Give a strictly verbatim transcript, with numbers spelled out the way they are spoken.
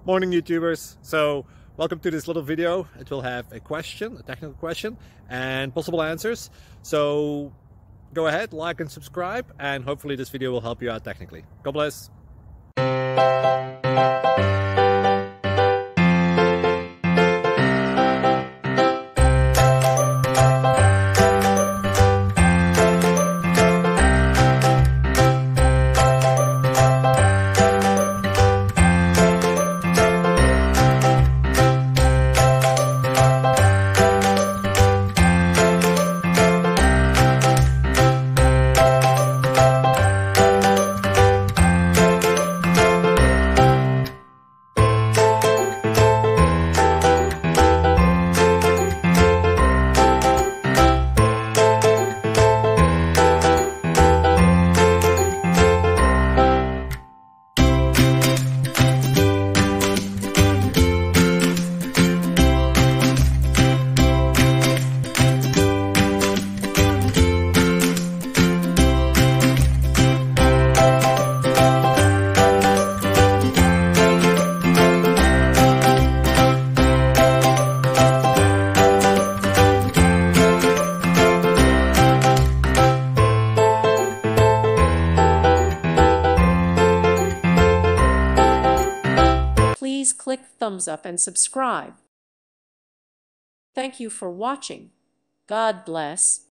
Morning YouTubers. So welcome to this little video. It will have a question, a technical question, and possible answers. So go ahead, like and subscribe, and hopefully this video will help you out technically. God bless. Please click thumbs up and subscribe. Thank you for watching. God bless.